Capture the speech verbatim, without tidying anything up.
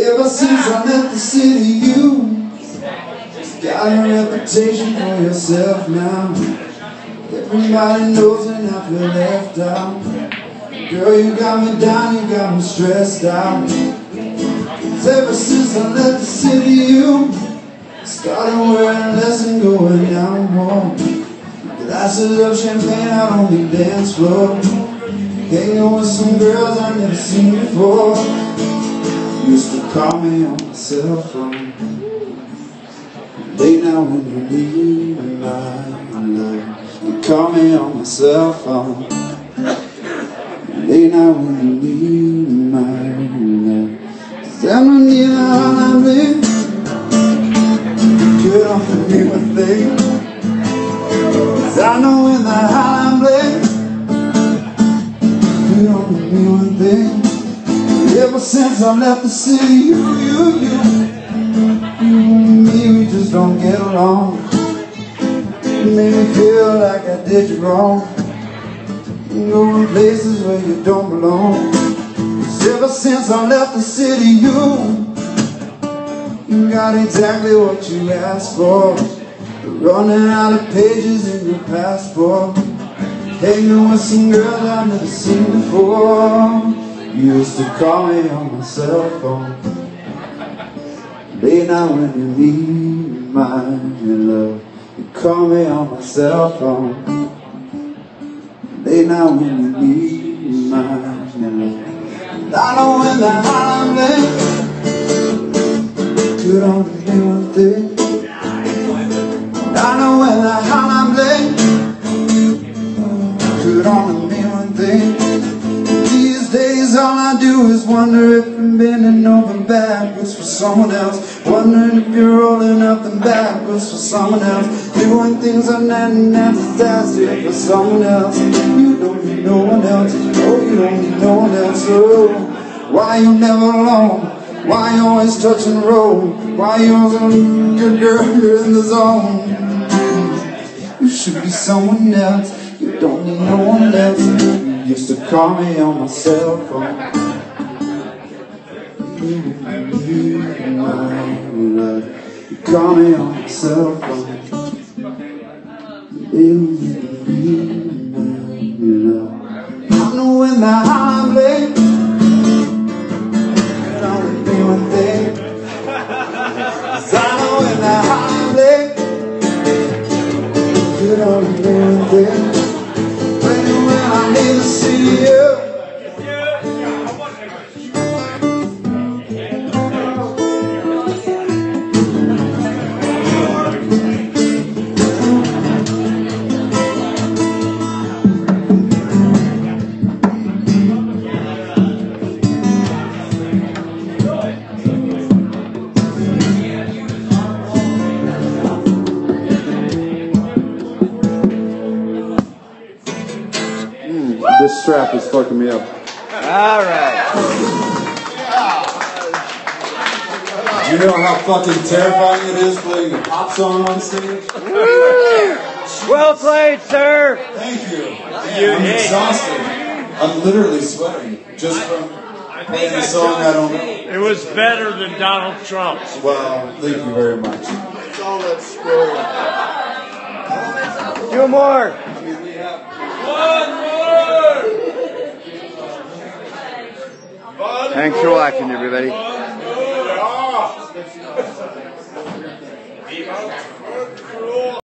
Ever since I left the city, you got a reputation for yourself now. Everybody knows and I feel left out. Girl, you got me down, you got me stressed out. Ever since I left the city, you started wearing less and going down more. Glasses of champagne out on the dance floor, hanging with some girls I've never seen before. Used to call me on my cell phone. Late now when you leave my love, you call me on my cell phone. Late now when you leave my love, 'cause I'm not near how I'm living. Good on the me one thing, 'cause I know in the how I'm living. Good on the me one thing. Ever since I left the city, you, you, you, you and me, we just don't get along. You made me feel like I did you wrong, going places where you don't belong. 'Cause ever since I left the city, you, you got exactly what you asked for. Running out of pages in your passport, hanging with some girls I've never seen before. You used to call me on my cell phone. Late night when you need my love, you call me on my cell phone. Late night when you need my love, I know when the high I'm late. Could only be one thing. I know when the high I'm late. Could only be one thing. These days all I do is wonder if I'm bending over backwards for someone else. Wondering if you're rolling up and backwards for someone else. Doing things I'm not necessary for someone else. You don't need no one else. Oh, you don't need no one else. Oh, why you never alone? Why you always touching the road? Why you always good girl, you're in the zone? You should be someone else. You don't need no one else. You used to call me on my cell phone. You, you, my love. You call me on my cell phone. You, you, my love. I know when the I'm late, it only be one thing. 'Cause I know when the I'm late, it only be one thing. I need to see you. This strap is fucking me up. All right. You know how fucking terrifying it is playing a pop song on stage? Well played, sir. Thank you. Man, I'm exhausted. I'm literally sweating just from playing a song I don't know. It was better than Donald Trump's. Well, thank you very much. It's all that scroll. Two more. One more! Thanks for watching, everybody. One more!